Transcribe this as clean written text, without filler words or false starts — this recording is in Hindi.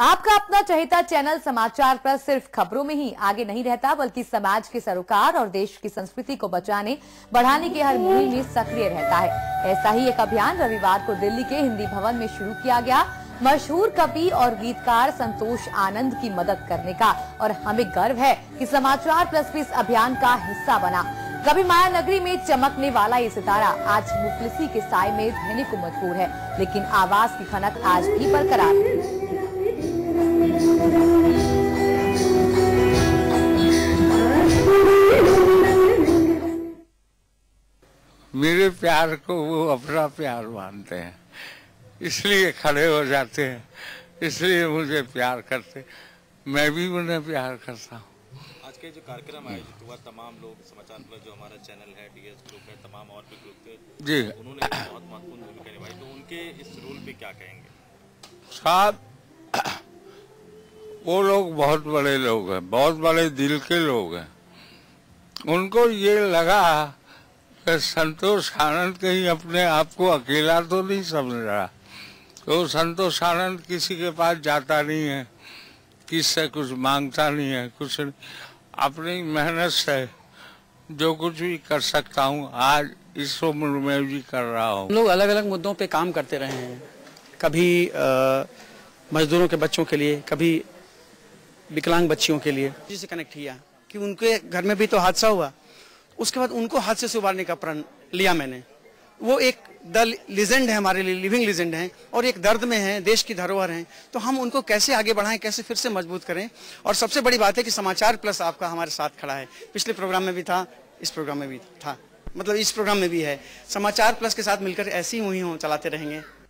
आपका अपना चहेता चैनल समाचार प्लस सिर्फ खबरों में ही आगे नहीं रहता, बल्कि समाज के सरोकार और देश की संस्कृति को बचाने बढ़ाने की हर मुहिम में सक्रिय रहता है। ऐसा ही एक अभियान रविवार को दिल्ली के हिंदी भवन में शुरू किया गया, मशहूर कवि और गीतकार संतोष आनंद की मदद करने का। और हमें गर्व है कि समाचार प्लस भी इस अभियान का हिस्सा बना। कभी माया नगरी में चमकने वाला ये सितारा आज मुफलिसी के साए में रहने को मजबूर है, लेकिन आवाज की खनक आज भी बरकरार है। मेरे प्यार को वो अपना प्यार मानते हैं, इसलिए खड़े हो जाते हैं, इसलिए मुझे प्यार करते, मैं भी उन्हें प्यार करता हूँ। आज के जो कार्यक्रम आयोजित हुआ, तमाम लोग समाचार प्लस जो हमारा चैनल है, डीएस ग्रुप है, तमाम और भी ग्रुप थे जी, उन्होंने बहुत महत्वपूर्ण भूमिका निभाई, तो उनके इस रोल पे क्या कहेंगे? साहब, वो लोग बहुत बड़े लोग हैं, बहुत बड़े दिल के लोग हैं। उनको ये लगा कि संतोष आनंद कहीं अपने आप को अकेला तो नहीं समझ रहा, तो संतोष आनंद किसी के पास जाता नहीं है, किससे कुछ मांगता नहीं है, कुछ नहीं, अपनी मेहनत से जो कुछ भी कर सकता हूँ आज इस उम्र में भी कर रहा हूँ। हम लोग अलग अलग मुद्दों पे काम करते रहे हैं, कभी मजदूरों के बच्चों के लिए, कभी विकलांग बच्चियों के लिए जिससे कनेक्ट किया कि उनके घर में भी तो हादसा हुआ, उसके बाद उनको हादसे से उबारने का प्रण लिया मैंने। वो एक लीजेंड है, हमारे लिए लिविंग लीजेंड है और एक दर्द में है, देश की धरोहर है, तो हम उनको कैसे आगे बढ़ाएं, कैसे फिर से मजबूत करें। और सबसे बड़ी बात है कि समाचार प्लस आपका हमारे साथ खड़ा है। पिछले प्रोग्राम में भी था, इस प्रोग्राम में भी था, मतलब इस प्रोग्राम में भी है। समाचार प्लस के साथ मिलकर ऐसी मुहिम चलाते रहेंगे।